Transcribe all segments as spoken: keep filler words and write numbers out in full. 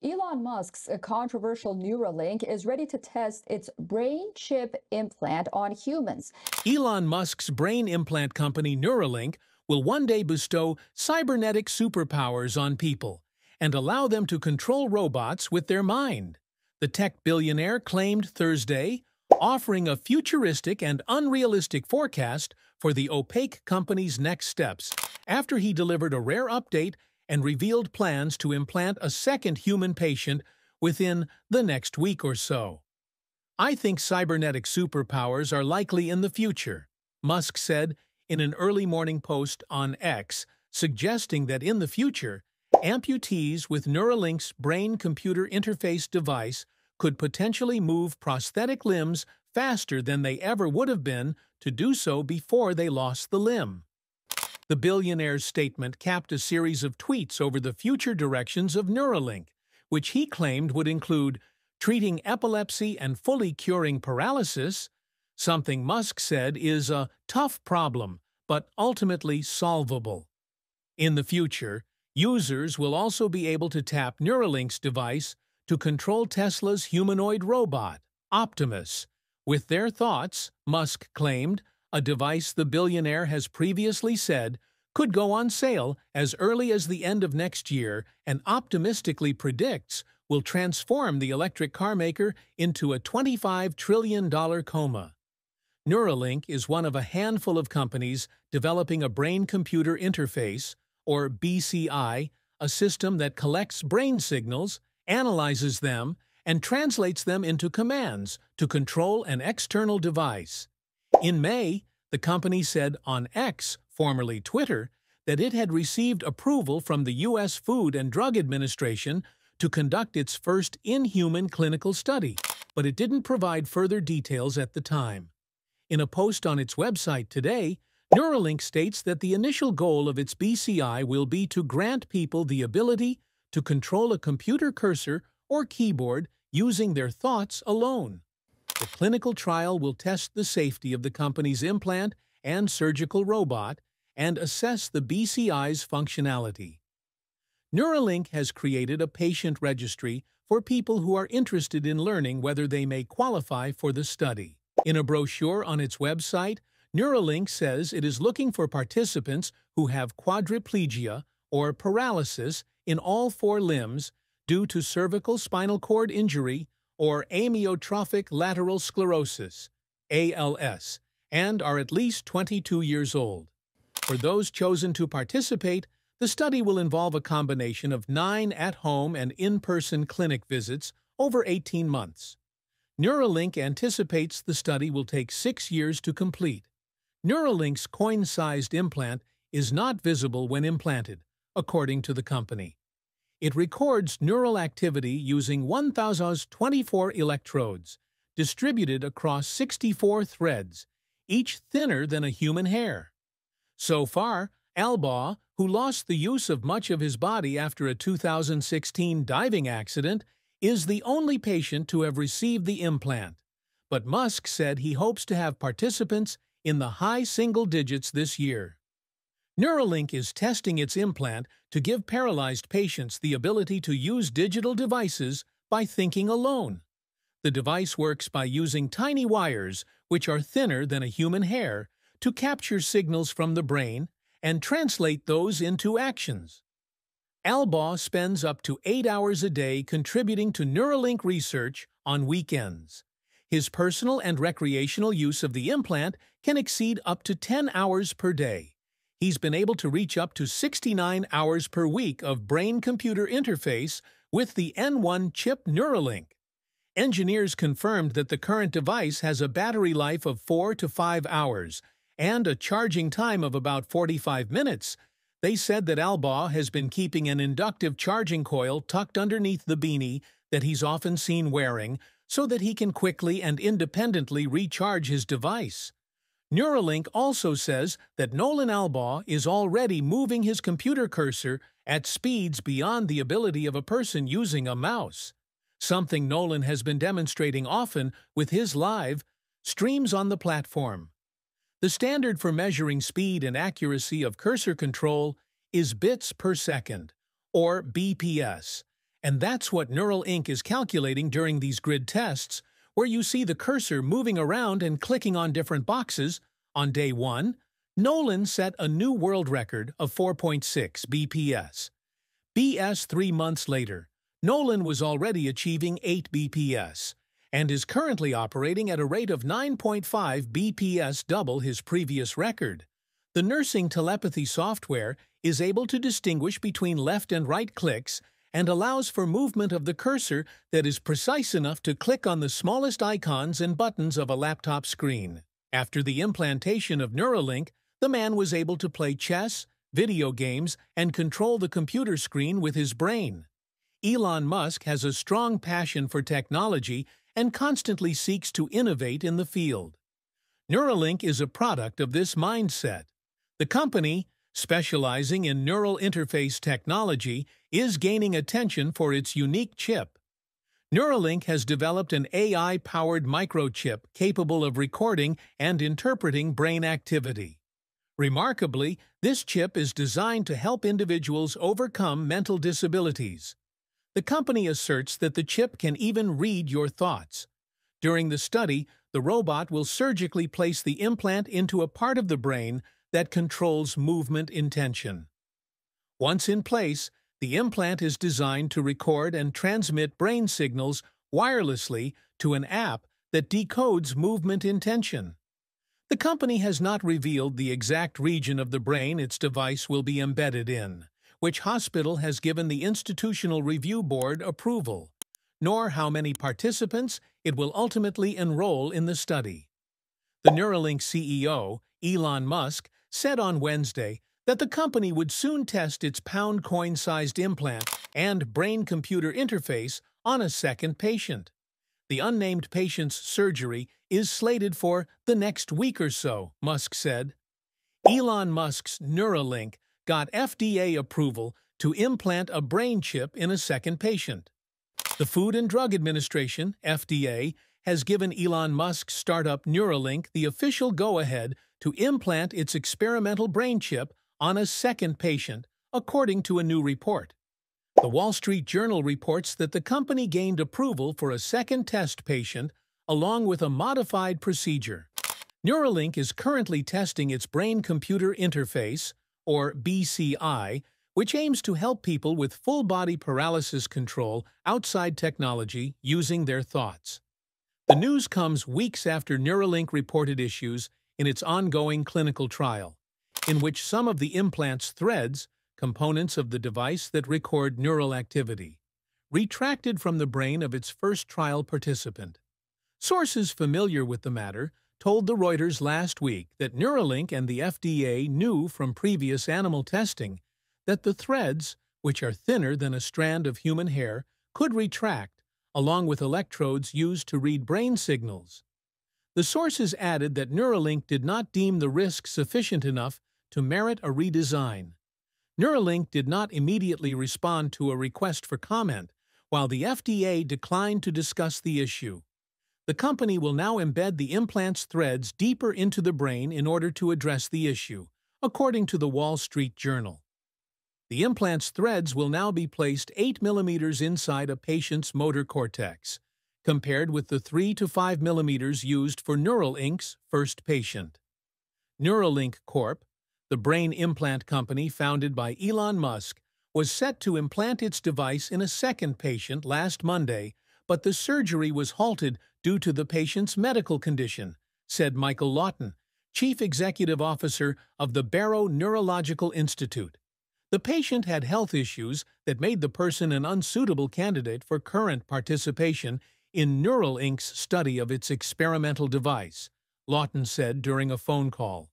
Elon Musk's controversial Neuralink is ready to test its brain chip implant on humans. Elon Musk's brain implant company Neuralink will one day bestow cybernetic superpowers on people and allow them to control robots with their mind, the tech billionaire claimed Thursday, offering a futuristic and unrealistic forecast for the opaque company's next steps after he delivered a rare update and revealed plans to implant a second human patient within the next week or so. "I think cybernetic superpowers are likely in the future," Musk said in an early morning post on X, suggesting that in the future, amputees with Neuralink's brain-computer interface device could potentially move prosthetic limbs faster than they ever would have been to do so before they lost the limb. The billionaire's statement capped a series of tweets over the future directions of Neuralink, which he claimed would include treating epilepsy and fully curing paralysis, something Musk said is a tough problem, but ultimately solvable. In the future, users will also be able to tap Neuralink's device to control Tesla's humanoid robot, Optimus, with their thoughts, Musk claimed, a device the billionaire has previously said could go on sale as early as the end of next year and optimistically predicts will transform the electric car maker into a twenty-five trillion dollar coma. Neuralink is one of a handful of companies developing a brain-computer interface, or B C I, a system that collects brain signals, analyzes them, and translates them into commands to control an external device. In May, the company said on X, formerly Twitter, that it had received approval from the U S Food and Drug Administration to conduct its first in-human clinical study, but it didn't provide further details at the time. In a post on its website today, Neuralink states that the initial goal of its B C I will be to grant people the ability to control a computer cursor or keyboard using their thoughts alone. The clinical trial will test the safety of the company's implant and surgical robot and assess the B C I's functionality. Neuralink has created a patient registry for people who are interested in learning whether they may qualify for the study. In a brochure on its website, Neuralink says it is looking for participants who have quadriplegia or paralysis in all four limbs due to cervical spinal cord injury or amyotrophic lateral sclerosis, A L S, and are at least twenty-two years old. For those chosen to participate, the study will involve a combination of nine at-home and in-person clinic visits over eighteen months. Neuralink anticipates the study will take six years to complete. Neuralink's coin-sized implant is not visible when implanted, according to the company. It records neural activity using one thousand twenty-four electrodes, distributed across sixty-four threads, each thinner than a human hair. So far, Albaugh, who lost the use of much of his body after a two thousand sixteen diving accident, is the only patient to have received the implant. But Musk said he hopes to have participants in the high single digits this year. Neuralink is testing its implant to give paralyzed patients the ability to use digital devices by thinking alone. The device works by using tiny wires, which are thinner than a human hair, to capture signals from the brain and translate those into actions. Albaugh spends up to eight hours a day contributing to Neuralink research on weekends. His personal and recreational use of the implant can exceed up to ten hours per day. He's been able to reach up to sixty-nine hours per week of brain-computer interface with the N one chip Neuralink. Engineers confirmed that the current device has a battery life of four to five hours and a charging time of about forty-five minutes. They said that Albaugh has been keeping an inductive charging coil tucked underneath the beanie that he's often seen wearing so that he can quickly and independently recharge his device. Neuralink also says that Nolan Albaugh is already moving his computer cursor at speeds beyond the ability of a person using a mouse, something Nolan has been demonstrating often with his live streams on the platform. The standard for measuring speed and accuracy of cursor control is bits per second, or B P S, And that's what Neuralink is calculating during these grid tests, where you see the cursor moving around and clicking on different boxes. On day one, Nolan set a new world record of four point six B P S. B S three months later, Nolan was already achieving eight B P S and is currently operating at a rate of nine point five B P S, double his previous record. The nursing telepathy software is able to distinguish between left and right clicks and allows for movement of the cursor that is precise enough to click on the smallest icons and buttons of a laptop screen. After the implantation of Neuralink, the man was able to play chess, video games, and control the computer screen with his brain. Elon Musk has a strong passion for technology and constantly seeks to innovate in the field. Neuralink is a product of this mindset. The company, specializing in neural interface technology, is gaining attention for its unique chip. Neuralink has developed an A I-powered microchip capable of recording and interpreting brain activity. Remarkably, this chip is designed to help individuals overcome mental disabilities. The company asserts that the chip can even read your thoughts. During the study, the robot will surgically place the implant into a part of the brain that controls movement intention. Once in place, the implant is designed to record and transmit brain signals wirelessly to an app that decodes movement intention. The company has not revealed the exact region of the brain its device will be embedded in, which hospital has given the Institutional Review Board approval, nor how many participants it will ultimately enroll in the study. The Neuralink C E O, Elon Musk, said on Wednesday that the company would soon test its pound coin-sized implant and brain-computer interface on a second patient. The unnamed patient's surgery is slated for the next week or so, Musk said. Elon Musk's Neuralink got F D A approval to implant a brain chip in a second patient. The Food and Drug Administration, F D A, has given Elon Musk's startup Neuralink the official go-ahead to implant its experimental brain chip on a second patient, according to a new report. The Wall Street Journal reports that the company gained approval for a second test patient along with a modified procedure. Neuralink is currently testing its brain-computer interface, or B C I, which aims to help people with full-body paralysis control outside technology using their thoughts. The news comes weeks after Neuralink reported issues in its ongoing clinical trial, in which some of the implant's threads, components of the device that record neural activity, retracted from the brain of its first trial participant. Sources familiar with the matter told the Reuters last week that Neuralink and the F D A knew from previous animal testing that the threads, which are thinner than a strand of human hair, could retract, along with electrodes used to read brain signals. The sources added that Neuralink did not deem the risk sufficient enough to merit a redesign. Neuralink did not immediately respond to a request for comment, while the F D A declined to discuss the issue. The company will now embed the implant's threads deeper into the brain in order to address the issue, according to the Wall Street Journal. The implant's threads will now be placed eight millimeters inside a patient's motor cortex, compared with the three to five millimeters used for Neuralink's first patient. Neuralink Corp, the brain implant company founded by Elon Musk, was set to implant its device in a second patient last Monday, but the surgery was halted due to the patient's medical condition, said Michael Lawton, Chief Executive Officer of the Barrow Neurological Institute. The patient had health issues that made the person an unsuitable candidate for current participation in Neuralink's study of its experimental device, Lawton said during a phone call.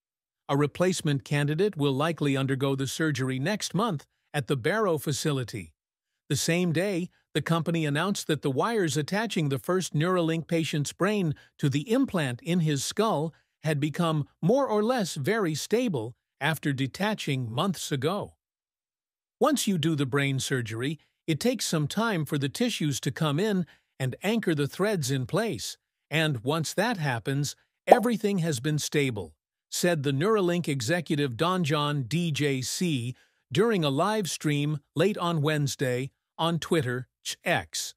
A replacement candidate will likely undergo the surgery next month at the Barrow facility. The same day, the company announced that the wires attaching the first Neuralink patient's brain to the implant in his skull had become more or less very stable after detaching months ago. Once you do the brain surgery, it takes some time for the tissues to come in and anchor the threads in place, and once that happens, everything has been stable, said the Neuralink executive Donjon D J C during a live stream late on Wednesday on Twitter, X.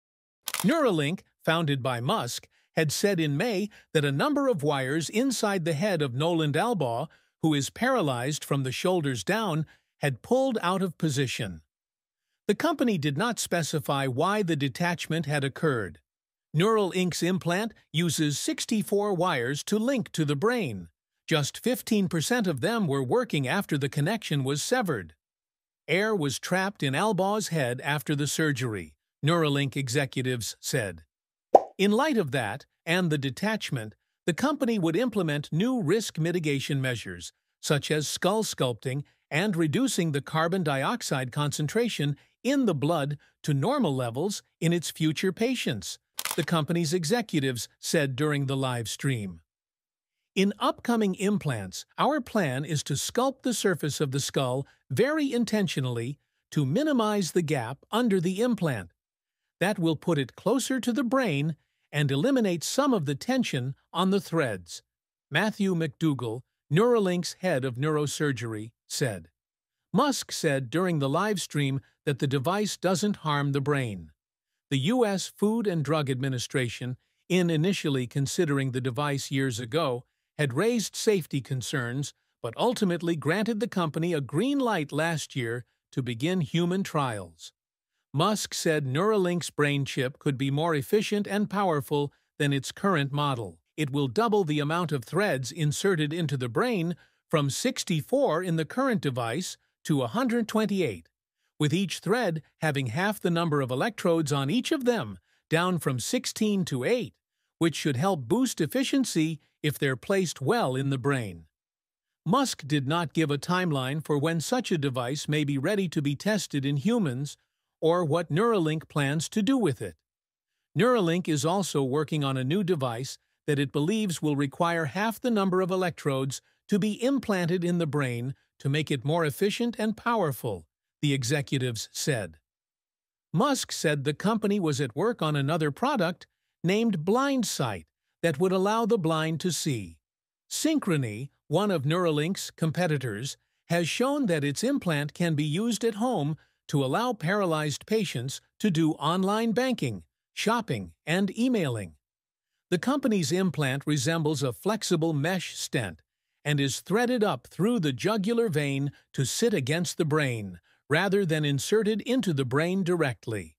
Neuralink, founded by Musk, had said in May that a number of wires inside the head of Nolan Albaugh, who is paralyzed from the shoulders down, had pulled out of position. The company did not specify why the detachment had occurred. Neuralink's implant uses sixty-four wires to link to the brain. Just fifteen percent of them were working after the connection was severed. Air was trapped in Albaugh's head after the surgery, Neuralink executives said. In light of that, and the detachment, the company would implement new risk mitigation measures, such as skull sculpting and reducing the carbon dioxide concentration in the blood to normal levels in its future patients, the company's executives said during the live stream. In upcoming implants, our plan is to sculpt the surface of the skull very intentionally to minimize the gap under the implant. That will put it closer to the brain and eliminate some of the tension on the threads, Matthew McDougall, Neuralink's head of neurosurgery, said. Musk said during the live stream that the device doesn't harm the brain. The U S Food and Drug Administration, in initially considering the device years ago, had raised safety concerns but ultimately granted the company a green light last year to begin human trials. Musk said Neuralink's brain chip could be more efficient and powerful than its current model. It will double the amount of threads inserted into the brain from sixty-four in the current device to one hundred twenty-eight, with each thread having half the number of electrodes on each of them, down from sixteen to eight, which should help boost efficiency if they're placed well in the brain. Musk did not give a timeline for when such a device may be ready to be tested in humans or what Neuralink plans to do with it. Neuralink is also working on a new device that it believes will require half the number of electrodes to be implanted in the brain to make it more efficient and powerful, the executives said. Musk said the company was at work on another product named BlindSight that would allow the blind to see. Synchrony, one of Neuralink's competitors, has shown that its implant can be used at home to allow paralyzed patients to do online banking, shopping, and emailing. The company's implant resembles a flexible mesh stent and is threaded up through the jugular vein to sit against the brain, rather than inserted into the brain directly.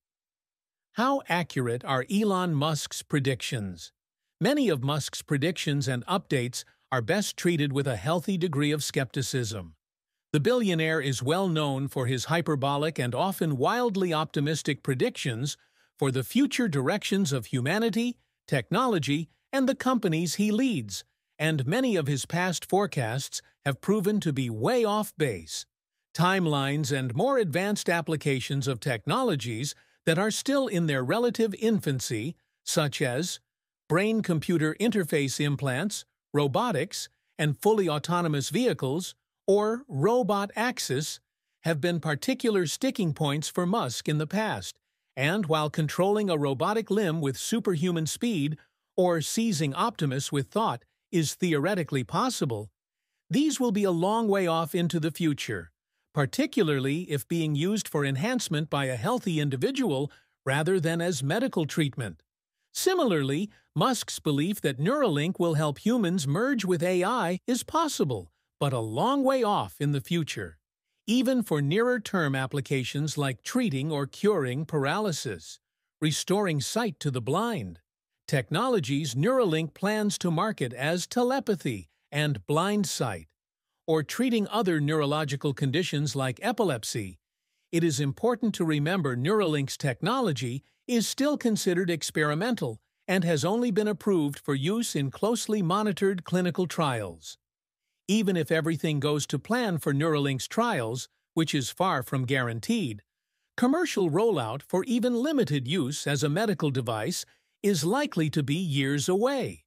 How accurate are Elon Musk's predictions? Many of Musk's predictions and updates are best treated with a healthy degree of skepticism. The billionaire is well known for his hyperbolic and often wildly optimistic predictions for the future directions of humanity, technology, and the companies he leads, and many of his past forecasts have proven to be way off base. Timelines and more advanced applications of technologies that are still in their relative infancy, such as brain-computer interface implants, robotics, and fully autonomous vehicles, or robot axis, have been particular sticking points for Musk in the past, and while controlling a robotic limb with superhuman speed or seizing Optimus with thought is theoretically possible, these will be a long way off into the future, particularly if being used for enhancement by a healthy individual rather than as medical treatment. Similarly, Musk's belief that Neuralink will help humans merge with A I is possible, but a long way off in the future, even for nearer-term applications like treating or curing paralysis, restoring sight to the blind. Technologies Neuralink plans to market as telepathy and BlindSight, or treating other neurological conditions like epilepsy. It is important to remember Neuralink's technology is still considered experimental and has only been approved for use in closely monitored clinical trials. Even if everything goes to plan for Neuralink's trials, which is far from guaranteed, commercial rollout for even limited use as a medical device is likely to be years away.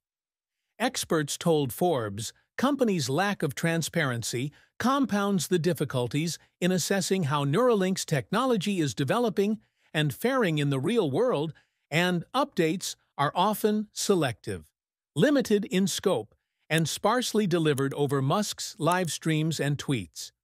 Experts told Forbes companies' lack of transparency compounds the difficulties in assessing how Neuralink's technology is developing and faring in the real world, and updates are often selective, limited in scope, and sparsely delivered over Musk's live streams and tweets.